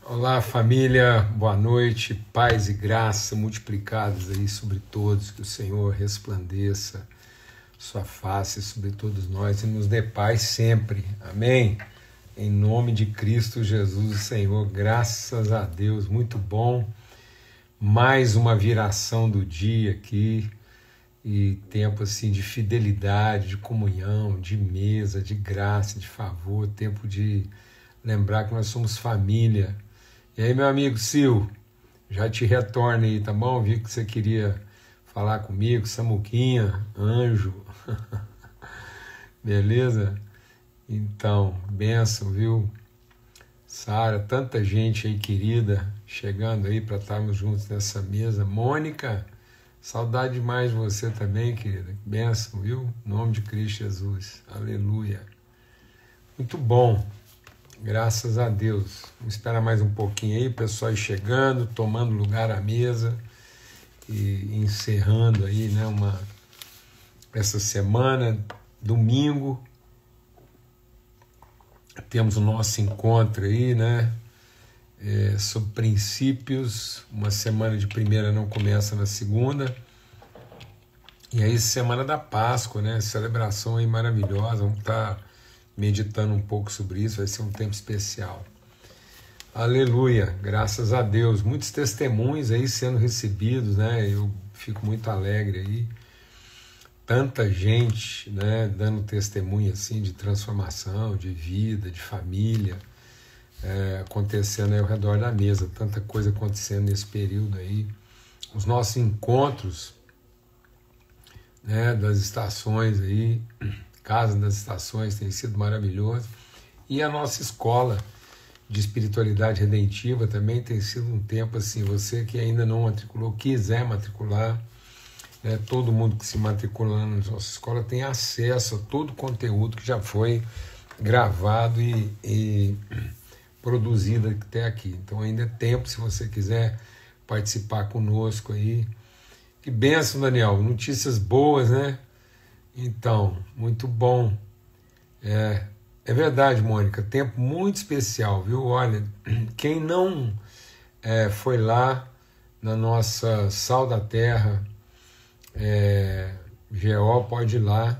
Olá, família, boa noite, paz e graça multiplicados aí sobre todos, que o Senhor resplandeça sua face sobre todos nós e nos dê paz sempre, amém? Em nome de Cristo Jesus, o Senhor, graças a Deus, muito bom, mais uma viração do dia aqui, e tempo assim de fidelidade, de comunhão, de mesa, de graça, de favor, tempo de lembrar que nós somos família. E aí, meu amigo Sil, já te retorno aí, tá bom? Vi que você queria falar comigo, Samuquinha, Anjo, beleza? Então, bênção, viu? Sara, tanta gente aí querida, chegando aí para estarmos juntos nessa mesa. Mônica, saudade demais de você também, querida. Bênção, viu? Em nome de Cristo Jesus, aleluia. Muito bom. Graças a Deus. Vamos esperar mais um pouquinho aí, o pessoal aí chegando, tomando lugar à mesa e encerrando aí, né, essa semana, domingo, temos o nosso encontro aí, né, sobre princípios, uma semana de primeira não começa na segunda, e aí semana da Páscoa, né, celebração aí maravilhosa, vamos estar meditando um pouco sobre isso, vai ser um tempo especial. Aleluia, graças a Deus. Muitos testemunhos aí sendo recebidos, né? Eu fico muito alegre aí. Tanta gente, né, dando testemunho assim de transformação, de vida, de família, acontecendo aí ao redor da mesa. Tanta coisa acontecendo nesse período aí. Os nossos encontros, né, das estações aí, Casa das Estações, tem sido maravilhoso. E a nossa escola de espiritualidade redentiva também tem sido um tempo assim, você que ainda não matriculou, quiser matricular, né, todo mundo que se matricula na nossa escola tem acesso a todo o conteúdo que já foi gravado e produzido até aqui. Então ainda é tempo, se você quiser participar conosco aí. Que bênção, Daniel, notícias boas, né? Então, muito bom. É verdade, Mônica, tempo muito especial, viu? Olha, quem não foi lá na nossa Sal da Terra, GO, pode ir lá.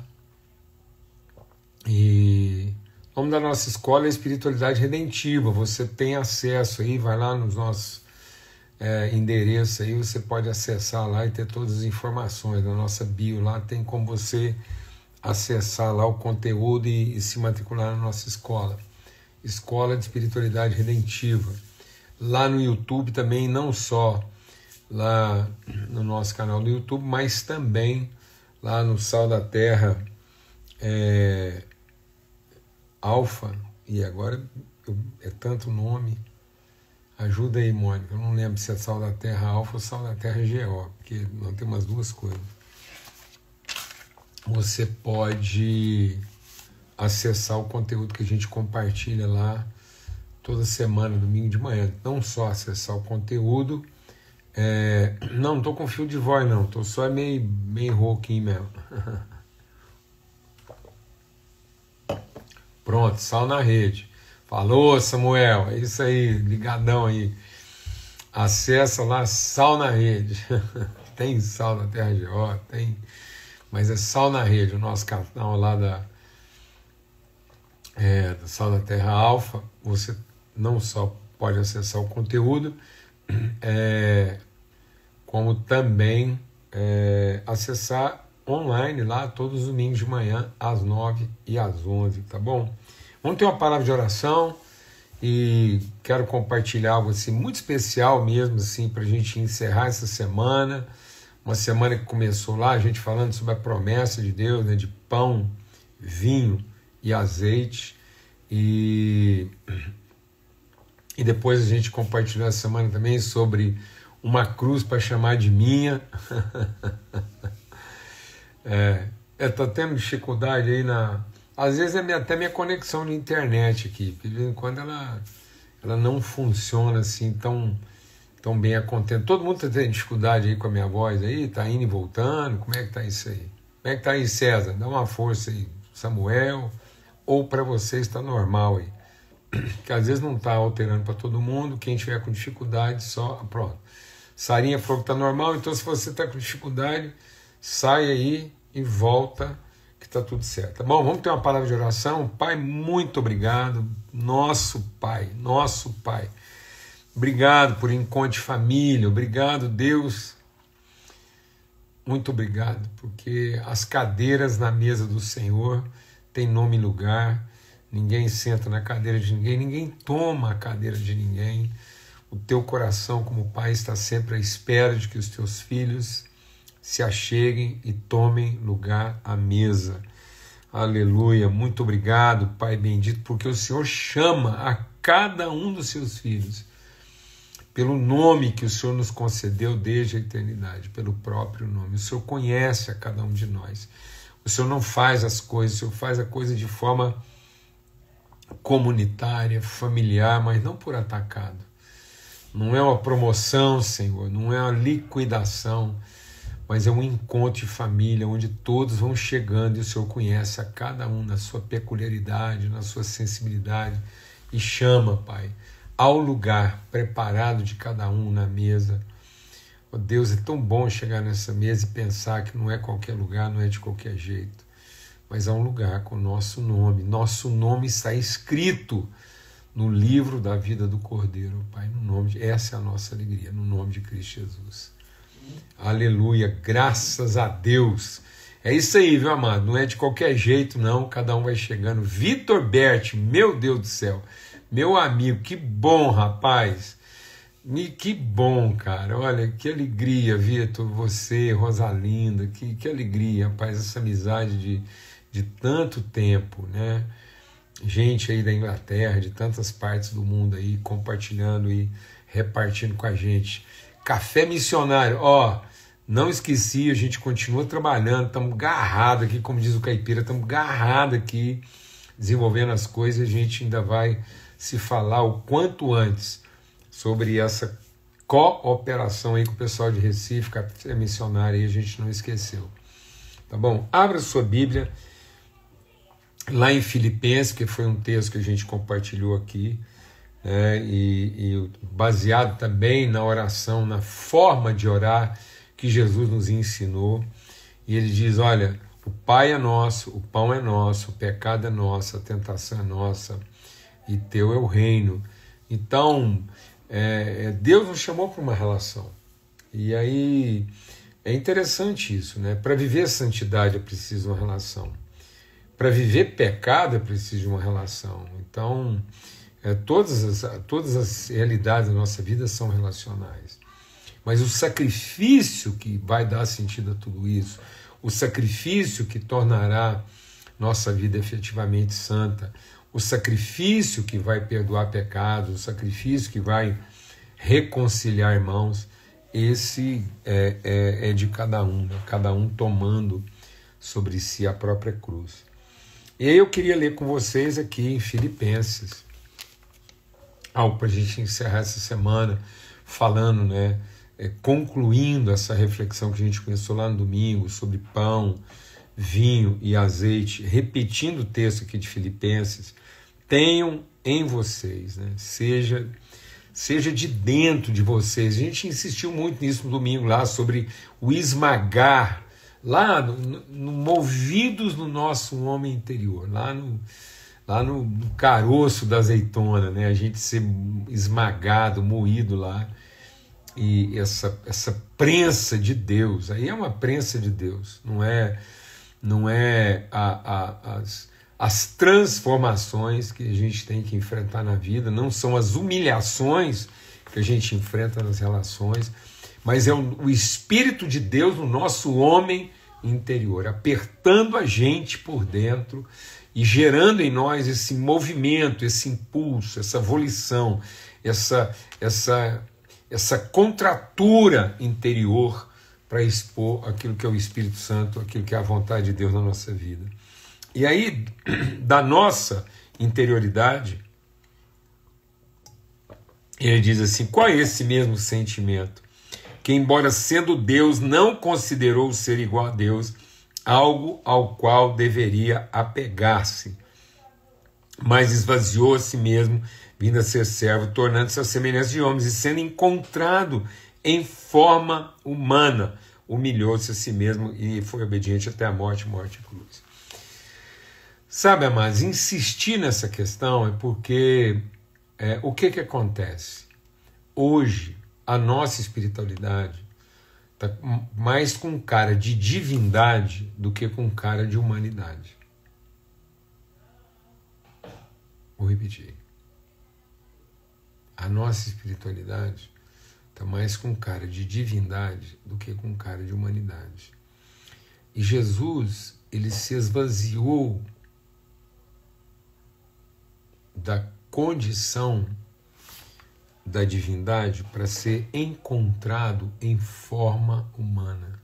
E o nome da nossa escola é Espiritualidade Redentiva. Você tem acesso aí, vai lá nos nossos endereços aí, você pode acessar lá e ter todas as informações. Na nossa bio lá tem como você acessar lá o conteúdo e se matricular na nossa escola. Escola de Espiritualidade Redentiva. Lá no YouTube também, não só lá no nosso canal do YouTube, mas também lá no Sal da Terra Alfa, e agora é tanto nome. Ajuda aí, Mônica, eu não lembro se é Sal da Terra Alfa ou Sal da Terra GO, porque não tem umas duas coisas. Você pode acessar o conteúdo que a gente compartilha lá toda semana, domingo de manhã. Não só acessar o conteúdo, não estou com fio de voz não, estou só meio rouquinho mesmo. Pronto, Sal na Rede. Falou, Samuel, é isso aí, ligadão aí. Acessa lá, Sal na Rede. Tem Sal na Terra GO, tem, mas é Sal na Rede, o nosso canal lá da Sal da Terra Alfa. Você não só pode acessar o conteúdo, como também acessar online lá todos os domingos de manhã, às 9 e às 11, tá bom? Vamos ter uma palavra de oração e quero compartilhar algo assim, muito especial mesmo, assim, para a gente encerrar essa semana. Uma semana que começou lá, a gente falando sobre a promessa de Deus, né, de pão, vinho e azeite. E depois a gente compartilhou essa semana também sobre uma cruz para chamar de minha. Tá tendo dificuldade aí às vezes até minha conexão de internet aqui, porque de vez em quando ela não funciona assim tão bem acontecendo. Todo mundo tá tendo dificuldade aí com a minha voz aí, tá indo e voltando, como é que tá isso aí? Como é que tá aí, César? Dá uma força aí, Samuel, ou para vocês está normal aí. que às vezes não está alterando para todo mundo. Quem tiver com dificuldade, só pronto. Sarinha falou que está normal, então se você está com dificuldade, sai aí e volta, que está tudo certo. Tá bom? Vamos ter uma palavra de oração. Pai, muito obrigado. Nosso Pai. Obrigado por encontro de família. Obrigado, Deus. Muito obrigado, porque as cadeiras na mesa do Senhor têm nome e lugar. Ninguém senta na cadeira de ninguém, ninguém toma a cadeira de ninguém. O teu coração, como pai, está sempre à espera de que os teus filhos se acheguem e tomem lugar à mesa. Aleluia, muito obrigado, Pai bendito, porque o Senhor chama a cada um dos seus filhos pelo nome que o Senhor nos concedeu desde a eternidade, pelo próprio nome. O Senhor conhece a cada um de nós. O Senhor não faz as coisas, o Senhor faz a coisa de forma comunitária, familiar, mas não por atacado. Não é uma promoção, Senhor, não é uma liquidação, mas é um encontro de família, onde todos vão chegando e o Senhor conhece a cada um na sua peculiaridade, na sua sensibilidade, e chama, Pai, ao lugar preparado de cada um na mesa. Oh, Deus, é tão bom chegar nessa mesa e pensar que não é qualquer lugar, não é de qualquer jeito, mas há um lugar com o nosso nome. Nosso nome está escrito no livro da vida do Cordeiro, Pai, no nome de... Essa é a nossa alegria, no nome de Cristo Jesus. Aleluia, graças a Deus. É isso aí, viu, amado? Não é de qualquer jeito, não. Cada um vai chegando. Vitor Berti, meu Deus do céu, meu amigo, que bom, rapaz. Que bom, cara. Olha, que alegria, Vitor, você, Rosalinda, que alegria, rapaz, essa amizade de tanto tempo, né? Gente aí da Inglaterra, de tantas partes do mundo aí, compartilhando e repartindo com a gente. Café missionário, ó, não esqueci, a gente continua trabalhando, estamos garrados aqui, como diz o caipira, estamos garrados aqui, desenvolvendo as coisas, a gente ainda vai se falar o quanto antes sobre essa cooperação aí com o pessoal de Recife, Café missionário, aí a gente não esqueceu. Tá bom? Abra sua Bíblia, lá em Filipenses, que foi um texto que a gente compartilhou aqui, né, e baseado também na oração, na forma de orar que Jesus nos ensinou. E ele diz, olha, o Pai é nosso, o pão é nosso, o pecado é nosso, a tentação é nossa, e teu é o reino. Então, Deus nos chamou para uma relação. E aí, é interessante isso, né? Para viver santidade é preciso uma relação. Para viver pecado é preciso de uma relação. Então, todas as realidades da nossa vida são relacionais. Mas o sacrifício que vai dar sentido a tudo isso, o sacrifício que tornará nossa vida efetivamente santa, o sacrifício que vai perdoar pecados, o sacrifício que vai reconciliar irmãos, esse é de cada um, né? Cada um tomando sobre si a própria cruz. E aí eu queria ler com vocês aqui em Filipenses, algo para a gente encerrar essa semana, falando, né, concluindo essa reflexão que a gente começou lá no domingo, sobre pão, vinho e azeite, repetindo o texto aqui de Filipenses, tenham em vocês, né, seja de dentro de vocês. A gente insistiu muito nisso no domingo lá, sobre o esmagar, lá movidos no nosso homem interior, lá no caroço da azeitona, né? A gente ser esmagado, moído lá, e essa prensa de Deus, aí é uma prensa de Deus, não é as transformações que a gente tem que enfrentar na vida, não são as humilhações que a gente enfrenta nas relações, mas é o Espírito de Deus no nosso homem interior, apertando a gente por dentro e gerando em nós esse movimento, esse impulso, essa volição, essa contratura interior para expor aquilo que é o Espírito Santo, aquilo que é a vontade de Deus na nossa vida. E aí, da nossa interioridade, ele diz assim, qual é esse mesmo sentimento? Que, embora sendo Deus, não considerou ser igual a Deus algo ao qual deveria apegar-se, mas esvaziou a si mesmo, vindo a ser servo, tornando-se a semelhança de homens, e sendo encontrado em forma humana, humilhou-se a si mesmo e foi obediente até a morte, morte e cruz. Sabe, amados, insistir nessa questão é porque o que acontece? Hoje, a nossa espiritualidade está mais com cara de divindade do que com cara de humanidade. Vou repetir. A nossa espiritualidade está mais com cara de divindade do que com cara de humanidade. E Jesus, ele se esvaziou da condição da divindade para ser encontrado em forma humana.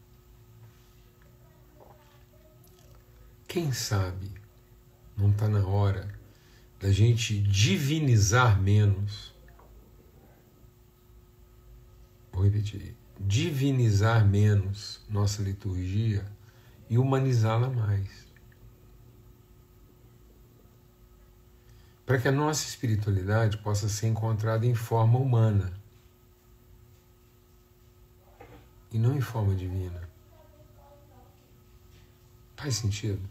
Quem sabe não está na hora da gente divinizar menos? Vou repetir. Divinizar menos nossa liturgia e humanizá-la mais. Para que a nossa espiritualidade possa ser encontrada em forma humana e não em forma divina. Faz sentido?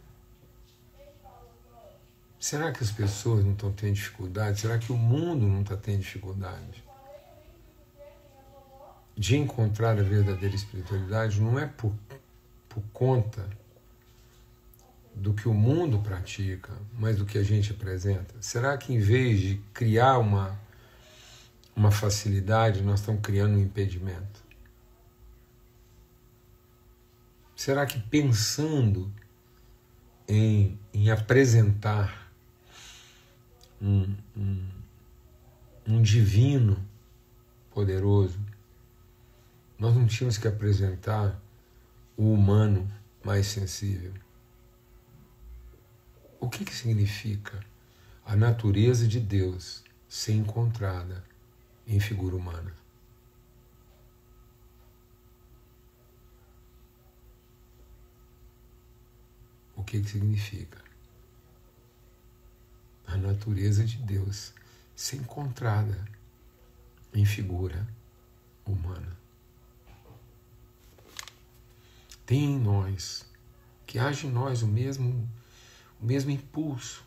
Será que as pessoas não estão tendo dificuldade? Será que o mundo não está tendo dificuldade de encontrar a verdadeira espiritualidade? Não é por conta do que o mundo pratica, mas do que a gente apresenta? Será que em vez de criar uma facilidade, nós estamos criando um impedimento? Será que pensando em apresentar um divino poderoso, nós não tínhamos que apresentar o humano mais sensível? O que significa a natureza de Deus ser encontrada em figura humana? O que significa a natureza de Deus ser encontrada em figura humana? Tem em nós, que age em nós o mesmo impulso.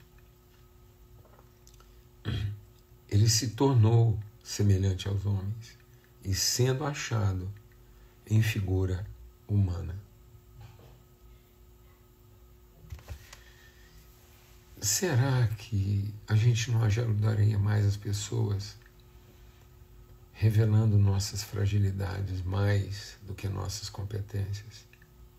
Ele se tornou semelhante aos homens e sendo achado em figura humana. Será que a gente não ajudaria mais as pessoas revelando nossas fragilidades mais do que nossas competências?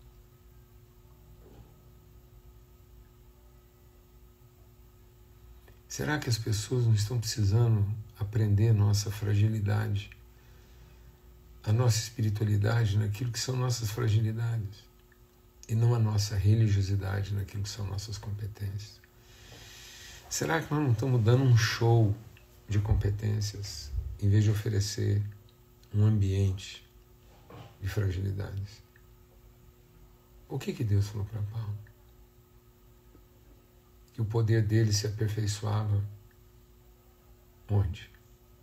Será que as pessoas não estão precisando aprender nossa fragilidade, a nossa espiritualidade naquilo que são nossas fragilidades e não a nossa religiosidade naquilo que são nossas competências? Será que nós não estamos dando um show de competências em vez de oferecer um ambiente de fragilidades? O que Deus falou para Paulo? Que o poder dele se aperfeiçoava onde?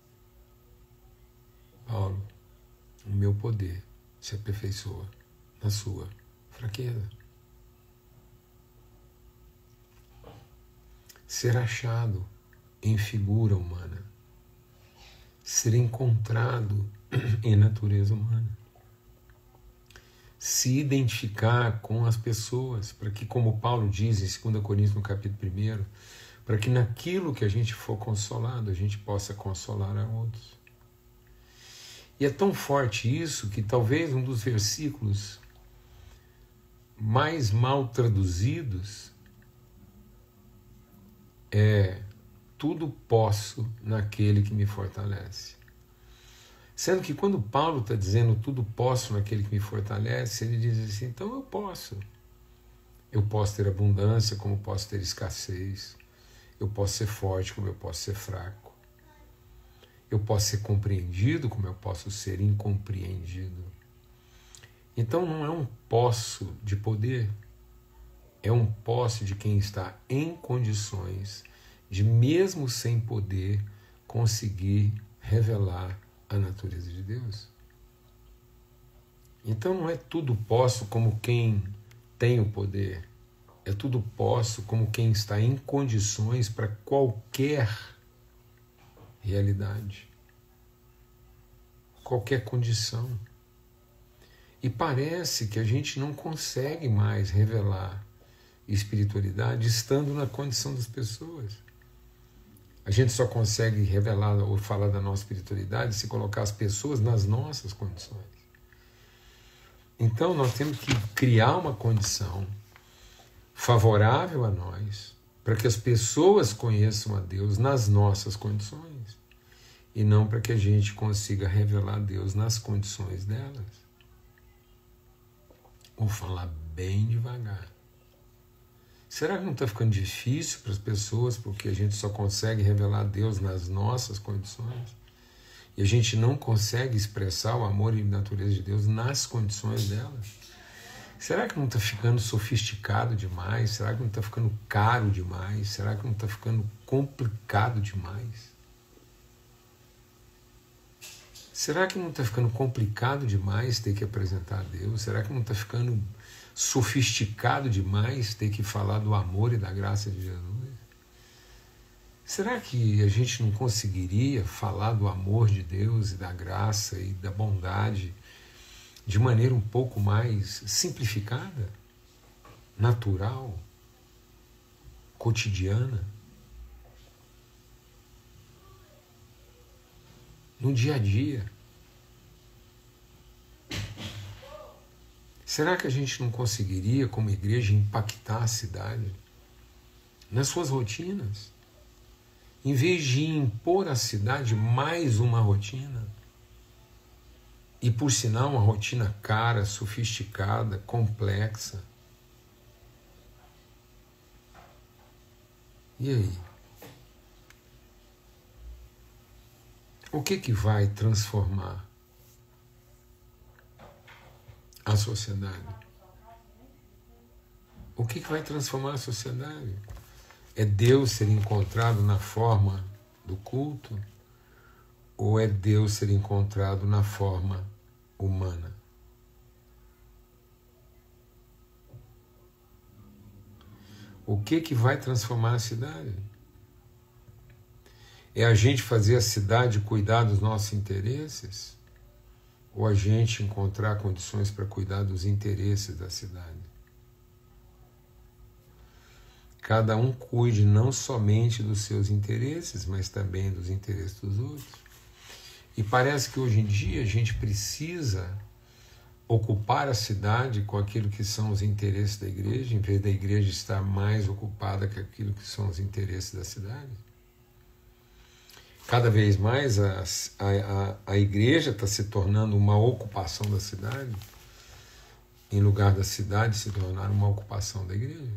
Paulo, o meu poder se aperfeiçoa na sua fraqueza. Ser achado em figura humana, ser encontrado em natureza humana, se identificar com as pessoas, para que, como Paulo diz em 2 Coríntios, no capítulo 1, para que naquilo que a gente for consolado, a gente possa consolar a outros. E é tão forte isso que talvez um dos versículos mais mal traduzidos é: tudo posso naquele que me fortalece. Sendo que quando Paulo está dizendo tudo posso naquele que me fortalece, ele diz assim, então eu posso. Eu posso ter abundância como posso ter escassez. Eu posso ser forte como eu posso ser fraco. Eu posso ser compreendido como eu posso ser incompreendido. Então não é um posso de poder, é um posse de quem está em condições de, mesmo sem poder, conseguir revelar a natureza de Deus. Então não é tudo posso como quem tem o poder, é tudo posso como quem está em condições para qualquer realidade, qualquer condição. E parece que a gente não consegue mais revelar espiritualidade estando na condição das pessoas. A gente só consegue revelar ou falar da nossa espiritualidade se colocar as pessoas nas nossas condições. Então nós temos que criar uma condição favorável a nós para que as pessoas conheçam a Deus nas nossas condições e não para que a gente consiga revelar a Deus nas condições delas. Vou falar bem devagar. Será que não está ficando difícil para as pessoas porque a gente só consegue revelar a Deus nas nossas condições? E a gente não consegue expressar o amor e a natureza de Deus nas condições delas? Será que não está ficando sofisticado demais? Será que não está ficando caro demais? Será que não está ficando complicado demais? Será que não está ficando complicado demais ter que apresentar a Deus? Será que não está ficando sofisticado demais ter que falar do amor e da graça de Jesus? Será que a gente não conseguiria falar do amor de Deus e da graça e da bondade de maneira um pouco mais simplificada, natural, cotidiana? No dia a dia. Será que a gente não conseguiria, como igreja, impactar a cidade nas suas rotinas? Em vez de impor à cidade mais uma rotina, e por sinal uma rotina cara, sofisticada, complexa. E aí? O que vai transformar a sociedade? O que vai transformar a sociedade? É Deus ser encontrado na forma do culto? Ou é Deus ser encontrado na forma humana? O que vai transformar a cidade? É a gente fazer a cidade cuidar dos nossos interesses? Ou a gente encontrar condições para cuidar dos interesses da cidade? Cada um cuide não somente dos seus interesses, mas também dos interesses dos outros. E parece que hoje em dia a gente precisa ocupar a cidade com aquilo que são os interesses da igreja, em vez da igreja estar mais ocupada com aquilo que são os interesses da cidade. Cada vez mais a igreja está se tornando uma ocupação da cidade, em lugar da cidade se tornar uma ocupação da igreja.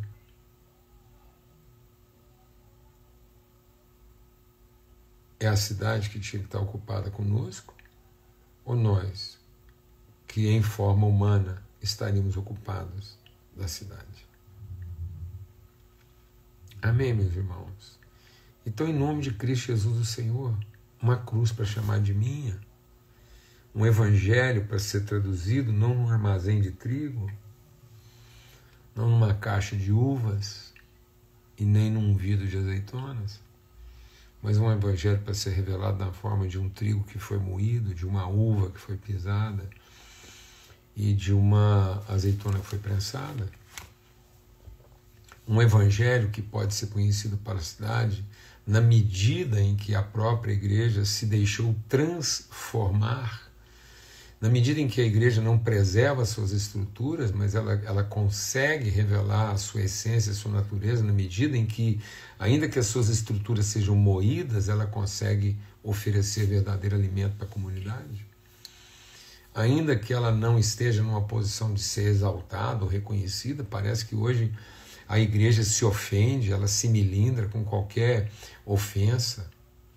É a cidade que tinha que estar ocupada conosco, ou nós, que em forma humana estaríamos ocupados da cidade? Amém, meus irmãos? Então, em nome de Cristo Jesus o Senhor, uma cruz para chamar de minha, um evangelho para ser traduzido não num armazém de trigo, não numa caixa de uvas e nem num vidro de azeitonas, mas um evangelho para ser revelado na forma de um trigo que foi moído, de uma uva que foi pisada e de uma azeitona que foi prensada. Um evangelho que pode ser conhecido para a cidade na medida em que a própria igreja se deixou transformar, na medida em que a igreja não preserva suas estruturas, mas ela consegue revelar a sua essência, a sua natureza, na medida em que, ainda que as suas estruturas sejam moídas, ela consegue oferecer verdadeiro alimento para a comunidade. Ainda que ela não esteja numa posição de ser exaltada ou reconhecida, parece que hoje a igreja se ofende, ela se milindra com qualquer ofensa.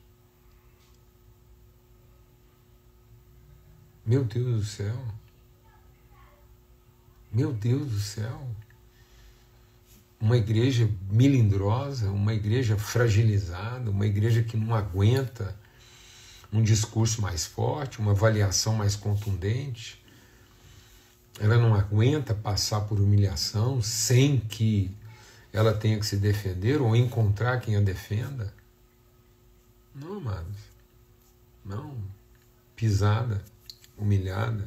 Meu Deus do céu. Meu Deus do céu. uma igreja melindrosa, uma igreja fragilizada, uma igreja que não aguenta um discurso mais forte, uma avaliação mais contundente. Ela não aguenta passar por humilhação sem que ela tenha que se defender ou encontrar quem a defenda. Não, amados. Não. Pisada, humilhada.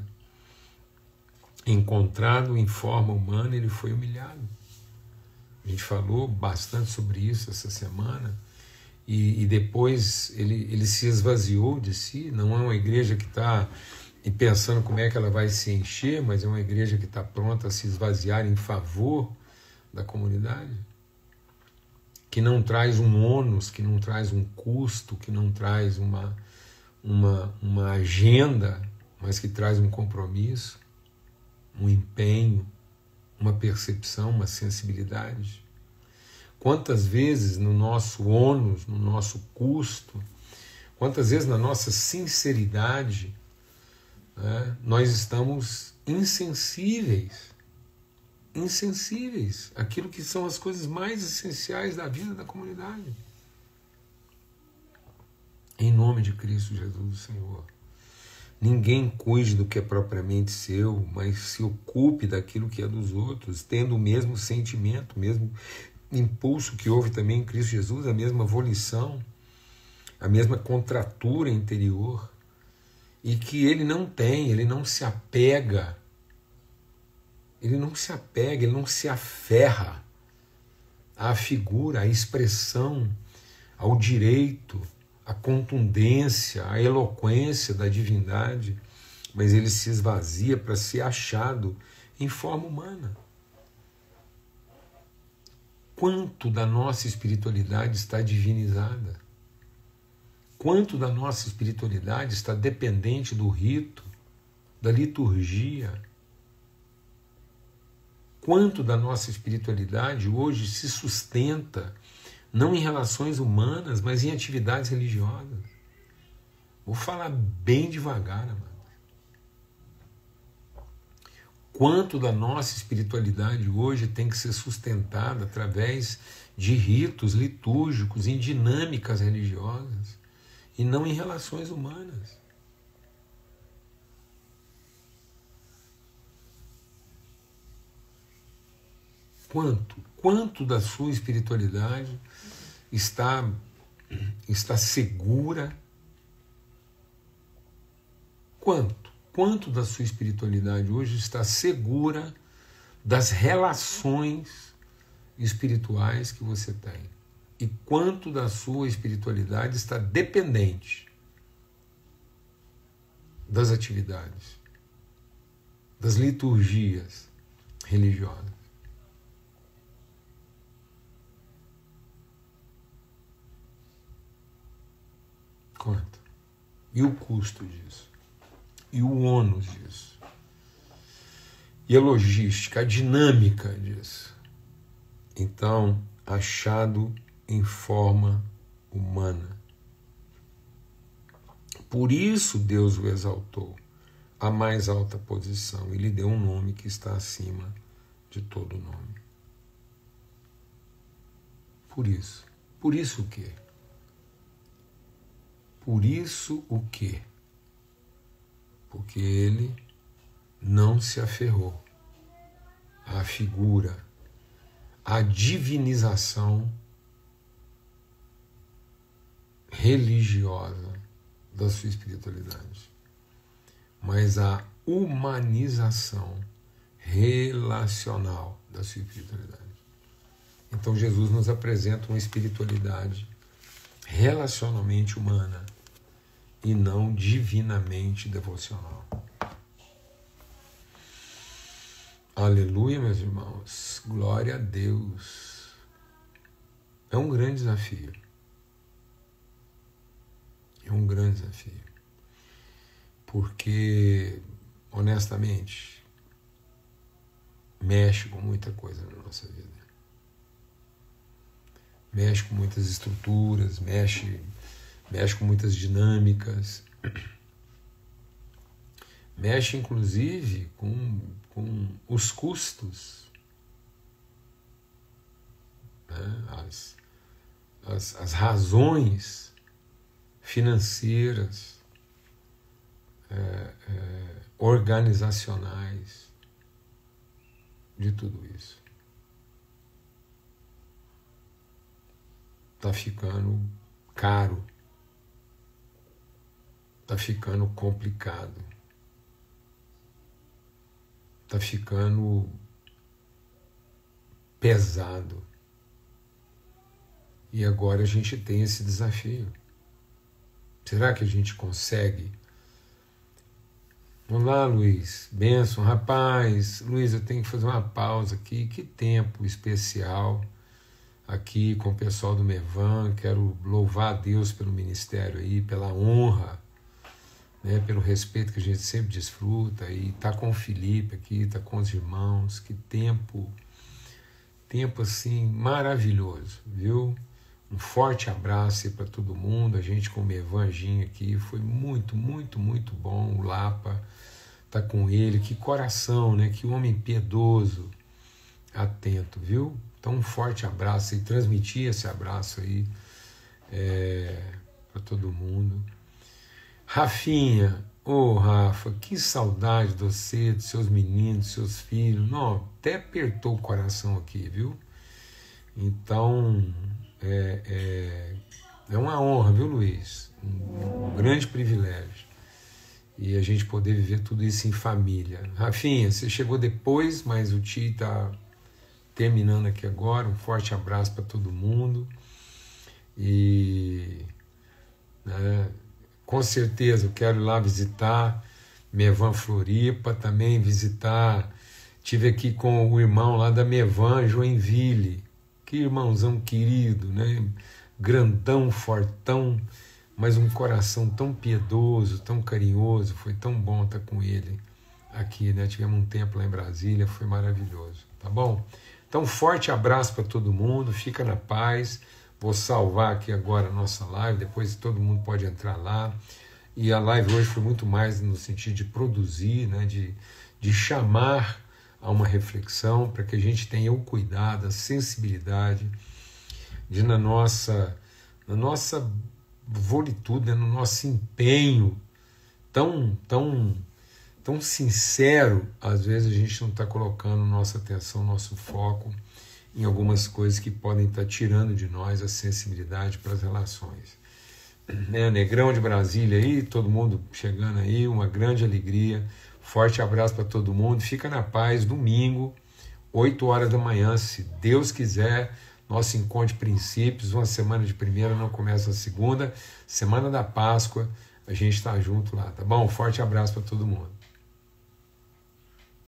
Encontrado em forma humana, ele foi humilhado. A gente falou bastante sobre isso essa semana. E depois ele se esvaziou de si. Não é uma igreja que está pensando como é que ela vai se encher, mas é uma igreja que está pronta a se esvaziar em favor da comunidade, que não traz um ônus, que não traz um custo, que não traz uma agenda, mas que traz um compromisso, um empenho, uma percepção, uma sensibilidade. Quantas vezes no nosso ônus, no nosso custo, quantas vezes na nossa sinceridade, né, nós estamos insensíveis àquilo que são as coisas mais essenciais da vida da comunidade. Em nome de Cristo Jesus, o Senhor. Ninguém cuide do que é propriamente seu, mas se ocupe daquilo que é dos outros, tendo o mesmo sentimento, o mesmo impulso que houve também em Cristo Jesus, a mesma volição, a mesma contratura interior, e que ele não tem, ele não se apega, ele não se aferra à figura, à expressão, ao direito, à contundência, à eloquência da divindade, mas ele se esvazia para ser achado em forma humana. Quanto da nossa espiritualidade está divinizada? Quanto da nossa espiritualidade está dependente do rito, da liturgia? Quanto da nossa espiritualidade hoje se sustenta não em relações humanas, mas em atividades religiosas? Vou falar bem devagar, amado. Quanto da nossa espiritualidade hoje tem que ser sustentada através de ritos litúrgicos, em dinâmicas religiosas, e não em relações humanas? Quanto da sua espiritualidade está segura? Quanto da sua espiritualidade hoje está segura das relações espirituais que você tem? E quanto da sua espiritualidade está dependente das atividades, das liturgias religiosas? Quanto? E o custo disso? E o ônus disso? E a logística, a dinâmica disso? Então, achado em forma humana. Por isso Deus o exaltou à mais alta posição e lhe deu um nome que está acima de todo nome. Por isso. Por isso o quê? Por isso o quê? Porque ele não se aferrou à figura, à divinização religiosa da sua espiritualidade, mas à humanização relacional da sua espiritualidade. Então Jesus nos apresenta uma espiritualidade relacionalmente humana e não divinamente devocional. Aleluia, meus irmãos. Glória a Deus. É um grande desafio. É um grande desafio. Porque, honestamente, mexe com muita coisa na nossa vida. Mexe com muitas estruturas, mexe com muitas dinâmicas, mexe inclusive com os custos. né? As razões financeiras, organizacionais de tudo isso. Está ficando caro, está ficando complicado, está ficando pesado. E agora a gente tem esse desafio. Será que a gente consegue? Vamos lá, Luiz. Benção, rapaz. Luiz, eu tenho que fazer uma pausa aqui. Que tempo especial aqui com o pessoal do Mevan. Quero louvar a Deus pelo ministério aí, pela honra, né, pelo respeito que a gente sempre desfruta. E tá com o Felipe aqui, tá com os irmãos. Que tempo assim maravilhoso, viu? Um forte abraço para todo mundo. A gente com o Mevanginho aqui foi muito, muito, muito bom. O Lapa tá com ele. Que coração, né? Que homem piedoso, atento, viu? Então um forte abraço e transmitir esse abraço aí para todo mundo. Rafinha, Rafa, que saudade de você, dos seus meninos, dos seus filhos. Não, até apertou o coração aqui, viu? Então é uma honra, viu, Luiz? Um grande privilégio. E a gente poder viver tudo isso em família. Rafinha, você chegou depois, mas o tio está terminando aqui agora. Um forte abraço para todo mundo. E com certeza eu quero ir lá visitar Mevan Floripa, também visitar. Tive aqui com o irmão lá da Mevan, Joinville. Que irmãozão querido, né? Grandão, fortão, mas um coração tão piedoso, tão carinhoso. Foi tão bom estar com ele aqui, né? Tivemos um tempo lá em Brasília, foi maravilhoso, tá bom? Então, forte abraço para todo mundo, fica na paz. Vou salvar aqui agora a nossa live, depois todo mundo pode entrar lá. E a live hoje foi muito mais no sentido de produzir, né? De chamar a uma reflexão, para que a gente tenha o cuidado, a sensibilidade de na nossa volitude, né, no nosso empenho tão sincero, às vezes a gente não está colocando nossa atenção, nosso foco em algumas coisas que podem estar tirando de nós a sensibilidade para as relações. Negrão de Brasília aí, todo mundo chegando aí, uma grande alegria. Forte abraço para todo mundo, fica na paz. Domingo, 8 horas da manhã, se Deus quiser, nosso encontro de princípios. Uma semana de primeira, não começa a segunda, semana da Páscoa, a gente está junto lá, tá bom? Forte abraço para todo mundo.